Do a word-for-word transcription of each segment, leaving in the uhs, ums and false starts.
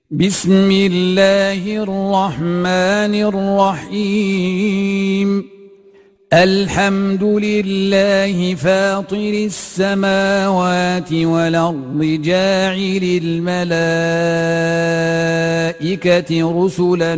بسم الله الرحمن الرحيم. الحمد لله فاطر السماوات والأرض جاعل الملائكة رسلا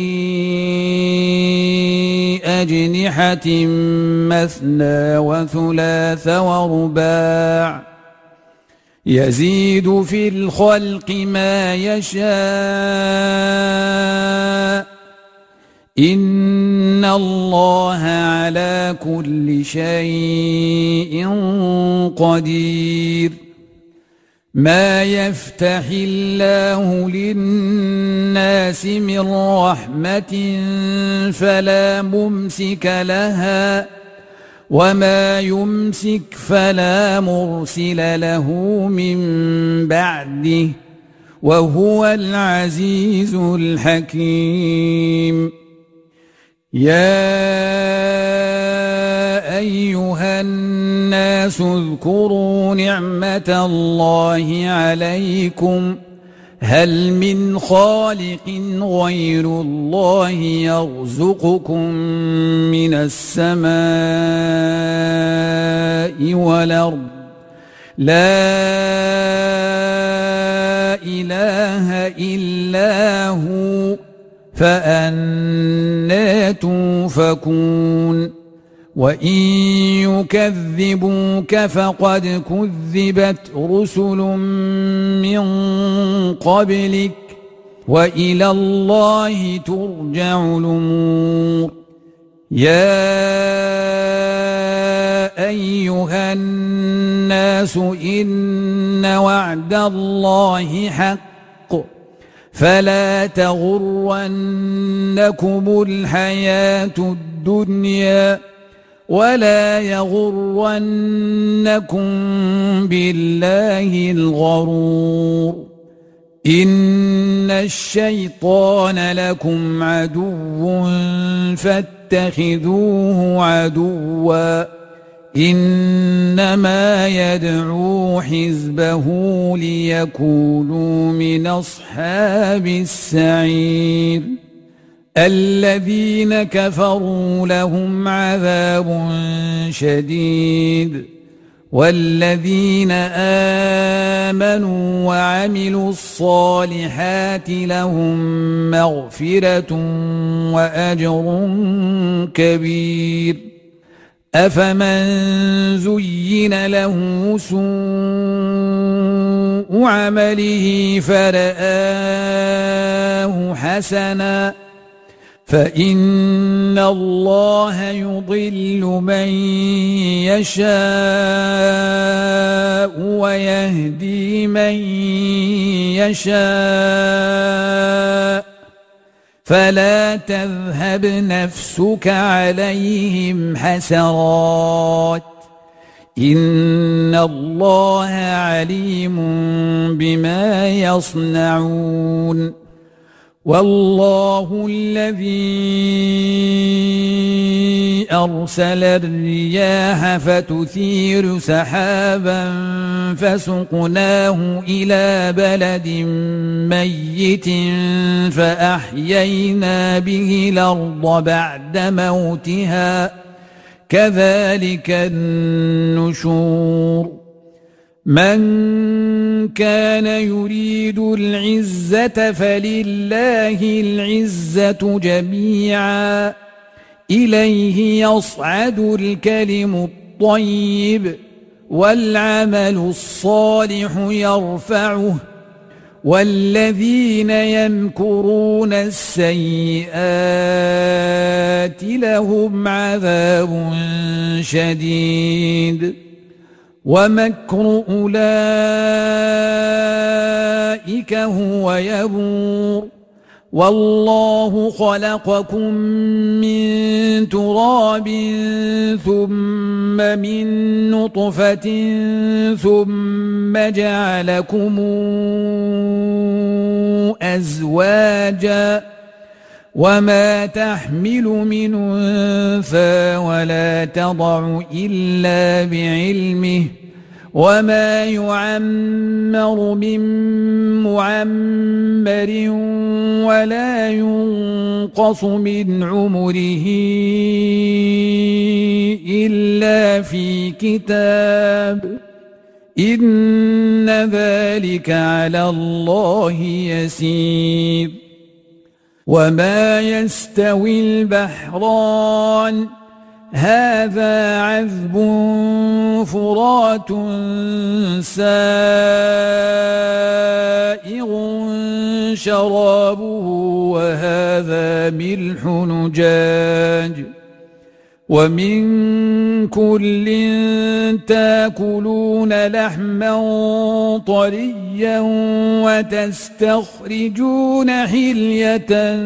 أولي أجنحة مثنى وثلاث ورباع يزيد في الخلق ما يشاء إن الله على كل شيء قدير. ما يفتح الله للناس من رحمة فلا ممسك لها وما يمسك فلا مرسل له من بعده وهو العزيز الحكيم. يا أيها الناس اذكروا نعمة الله عليكم هل من خالق غير الله يرزقكم من السماء والأرض لا إله إلا هو فأنى توفكون. وإن يكذبوك فقد كذبت رسل من قبلك وإلى الله ترجع الأمور. يا أيها الناس إن وعد الله حق فلا تغرنكم الحياة الدنيا ولا يغرنكم بالله الغرور. إن الشيطان لكم عدو فاتخذوه عدوا إنما يدعو حزبه ليكونوا من أصحاب السعير. الذين كفروا لهم عذاب شديد والذين آمنوا وعملوا الصالحات لهم مغفرة وأجر كبير. أفمن زين له سوء عمله فرآه حسنا فإن الله يضل من يشاء ويهدي من يشاء فلا تذهب نفسك عليهم حسرات إن الله عليم بما يصنعون. والله الذي أرسل الرياح فتثير سحابا فسقناه إلى بلد ميت فأحيينا به الأرض بعد موتها كذلك النشور. من كان يريد العزة فلله العزة جميعا إليه يصعد الكلم الطيب والعمل الصالح يرفعه والذين يمكرون السيئات لهم عذاب شديد ومكر أولئك هو يبور. والله خلقكم من تراب ثم من نطفة ثم جعلكم أزواجا وما تحمل من أنثى ولا تضع إلا بعلمه وما يعمر من معمر ولا ينقص من عمره إلا في كتاب إن ذلك على الله يسير وما يستوي البحران هذا عذب فرات سائغ شرابه وهذا ملح نجاج ومن كل تاكلون لحما طريا وتستخرجون حلية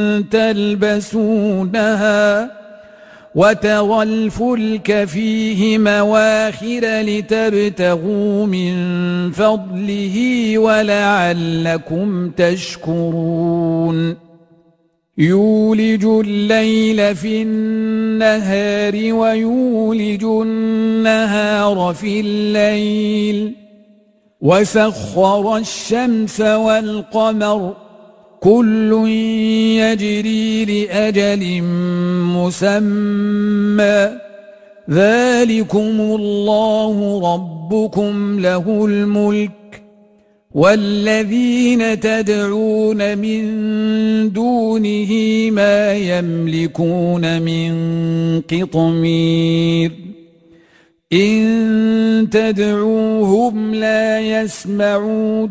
تلبسونها وترى الفلك فيه مواخر لتبتغوا من فضله ولعلكم تشكرون يولج الليل في النهار ويولج النهار في الليل وسخر الشمس والقمر كل يجري لأجل مسمى ذلكم الله ربكم له الملك والذين تدعون من دونه ما يملكون من قطمير إن تدعوهم لا يسمعوا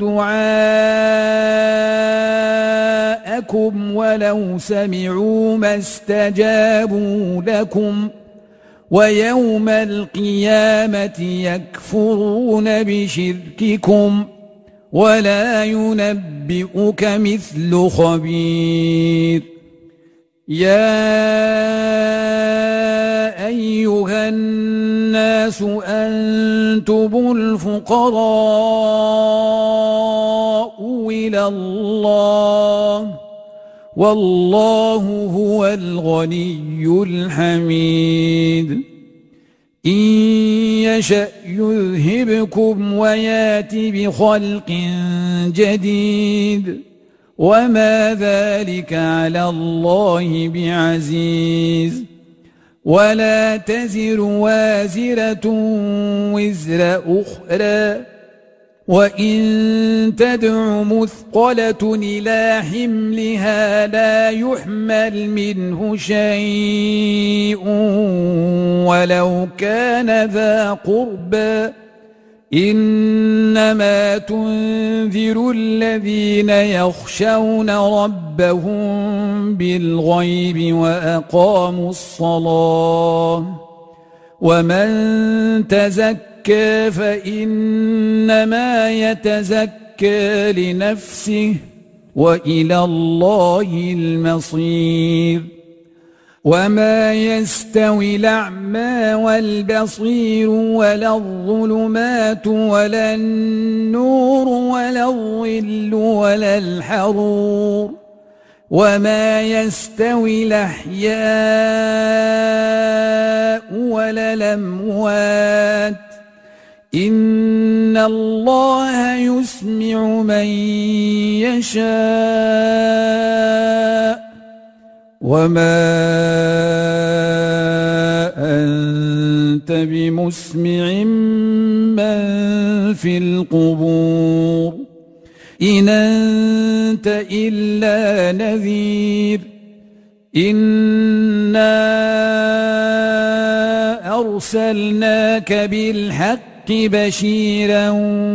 دعاءكم ولو سمعوا ما استجابوا لكم ويوم القيامة يكفرون بشرككم ولا ينبئك مثل خبير يا أيها الناس أنتم الفقراء إلى الله والله هو الغني الحميد إن يشأ يذهبكم ويات بخلق جديد وما ذلك على الله بعزيز ولا تزر وازرة وزر أخرى وإن تدع مثقلة إلى حملها لا يحمل منه شيء ولو كان ذا قربى إنما تنذر الذين يخشون ربهم بالغيب وأقاموا الصلاة ومن تزكى فإنما يتزكى لنفسه وإلى الله المصير وما يستوي الأعمى والبصير ولا الظلمات ولا النور ولا الظل ولا الحرور وما يستوي الأحياء ولا الأموات إن الله يسمع من يشاء وما أنت بمسمع من في القبور إن أنت إلا نذير إنا أرسلناك بالحق بشيرا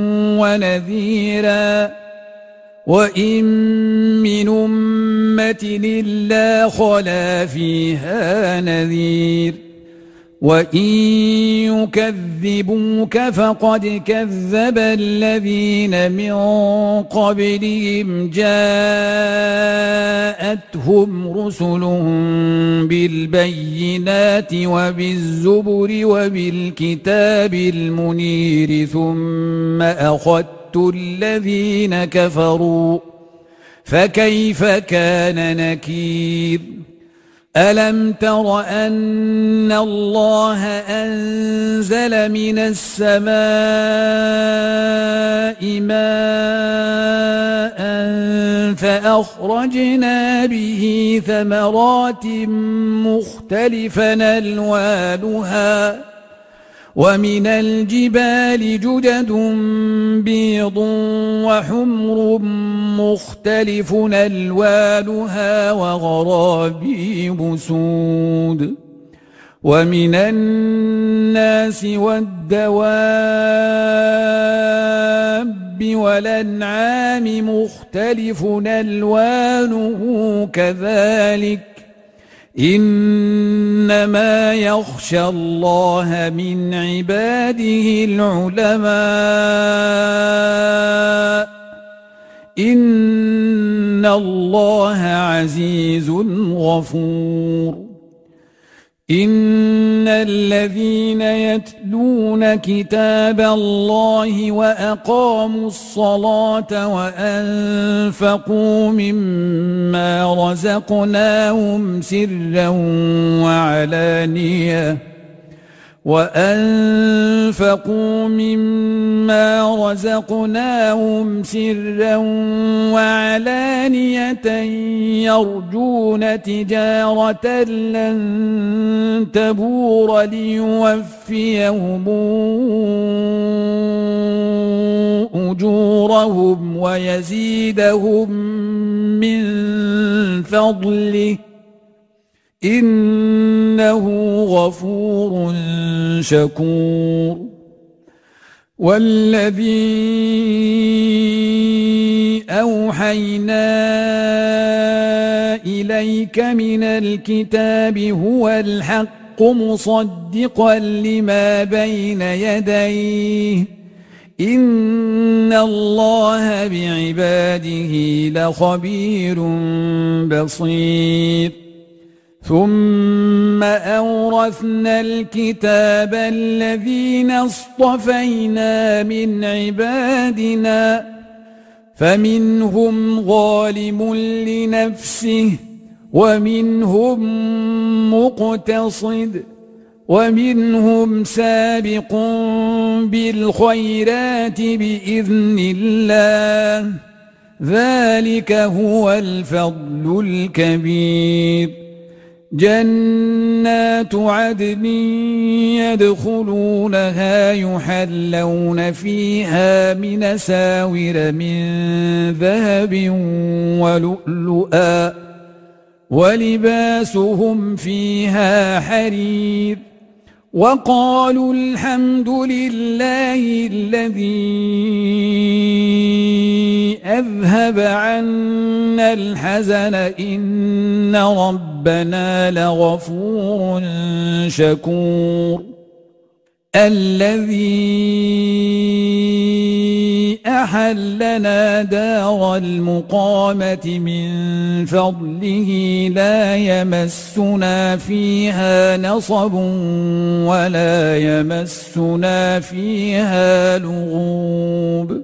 ونذيرا وإن من أمة إلا خلا فيها نذير وإن يكذبوك فقد كذب الذين من قبلهم جاءتهم رسلهم بالبينات وبالزبر وبالكتاب المنير ثم أخذت الذين كفروا فكيف كان نكير ألم تر أن الله أنزل من السماء ماء فأخرجنا به ثمرات مختلفا ألوانها ومن الجبال جدد بيض وحمر مختلف ألوانها وغرابيب سود ومن الناس والدواب والأنعام مختلف ألوانه كذلك إنما يخشى الله من عباده العلماء إن الله عزيز غفور إن الذين يتلون كتاب الله وأقاموا الصلاة وأنفقوا مما رزقناهم سرا وعلانية وأنفقوا مما رزقناهم سرا وعلانية يرجون تجارة لن تبور ليوفيهم أجورهم ويزيدهم من فضله إنه غفور شكور والذي أوحينا إليك من الكتاب هو الحق مصدقا لما بين يديه إن الله بعباده لخبير بصير ثم أورثنا الكتاب الذين اصطفينا من عبادنا فمنهم ظالم لنفسه ومنهم مقتصد ومنهم سابق بالخيرات بإذن الله ذلك هو الفضل الكبير جنات عدن يدخلونها يحلون فيها من أساور من ذهب ولؤلؤا ولباسهم فيها حرير وقالوا الحمد لله الذي أذهب عنا الحزن إن ربنا لغفور شكور الذي أحلنا دار المقامة من فضله لا يمسنا فيها نصب ولا يمسنا فيها لغوب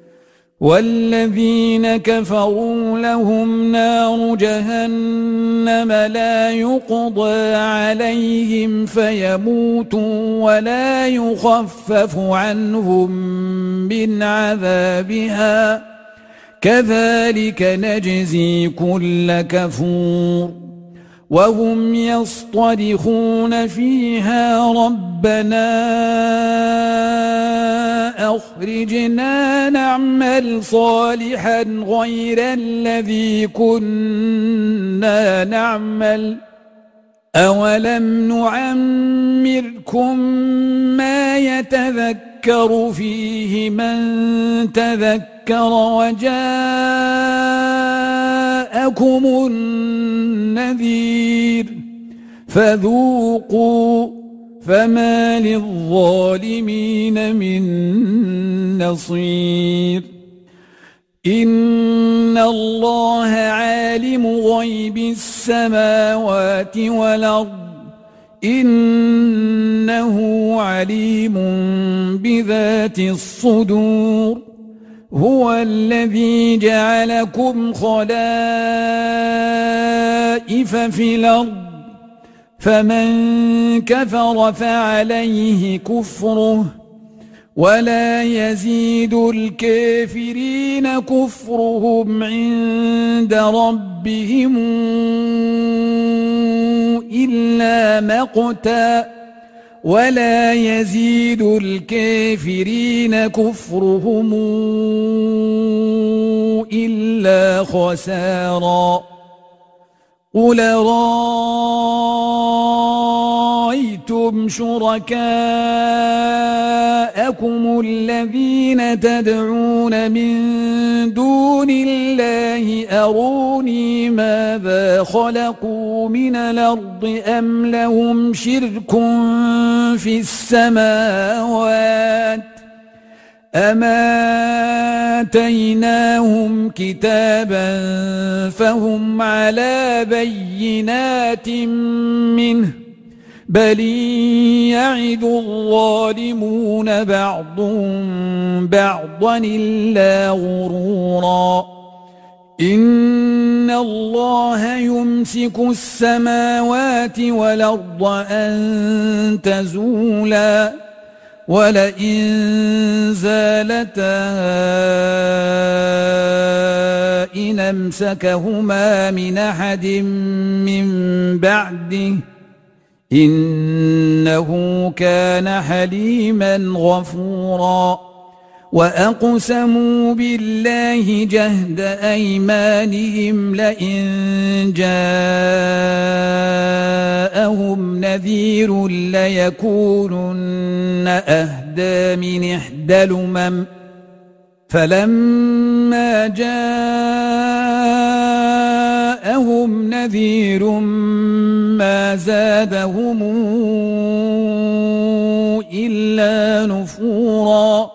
والذين كفروا لهم نار جهنم لا يقضى عليهم فيموتوا ولا يخفف عنهم من عذابها كذلك نجزي كل كفور وهم يصطرخون فيها ربنا أخرجنا نعمل صالحا غير الذي كنا نعمل أولم نعمركم ما يتذكر فيه من تذكر وجاءكم النذير فذوقوا فما للظالمين من نصير إن الله عالم غيب السماوات والأرض إنه عليم بذات الصدور هو الذي جعلكم خلائف في الأرض فمن كفر فعليه كفره ولا يزيد الكافرين كفرهم عند ربهم إلا مقتا ولا يزيد الكافرين كفرهم إلا خسارا قل رأيتم شركاءكم الذين تدعون من دون الله أروني ماذا خلقوا من الأرض أم لهم شرك في السماوات أم آتيناهم كتابا فهم على بينات منه بل يعد الظالمون بعضهم بعضا إلا غرورا إن الله يمسك السماوات والأرض أن تزولا ولئن زالتا إن أمسكهما من أحد من بعده إنه كان حليما غفورا وأقسموا بالله جهد أيمانهم لئن جاءهم نذير ليكونن أهدى من إحدى الأمم فلما جاءهم نذير ما زادهم إلا نفورا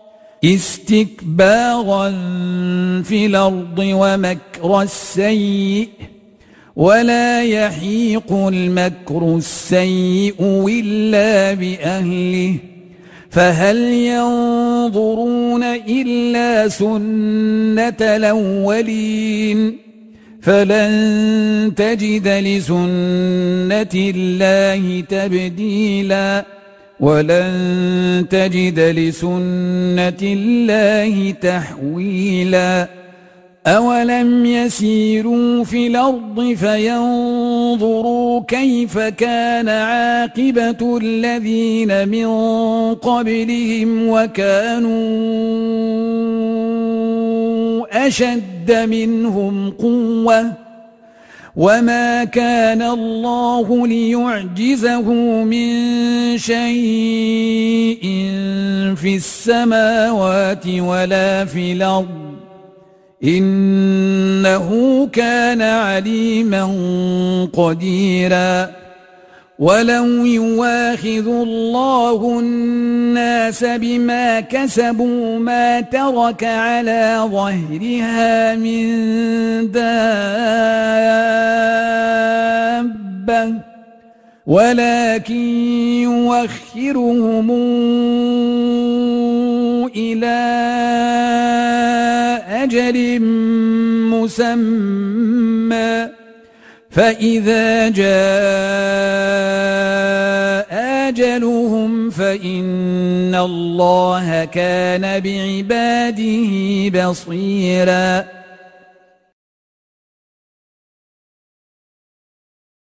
استكبارا في الأرض ومكر السيء ولا يحيق المكر السيء إلا بأهله فهل ينظرون إلا سنة الأولين فلن تجد لسنة الله تبديلا ولن تجد لسنة الله تحويلا أولم يسيروا في الأرض فينظروا كيف كان عاقبة الذين من قبلهم وكانوا أشد منهم قوة وما كان الله ليعجزه من شيء في السماوات ولا في الأرض إنه كان عليما قديرا ولو يواخذ الله الناس بما كسبوا ما ترك على ظهرها من دابة ولكن يؤخرهم إلى أجل مسمى فإذا جاء أجلهم فإن الله كان بعباده بصيراً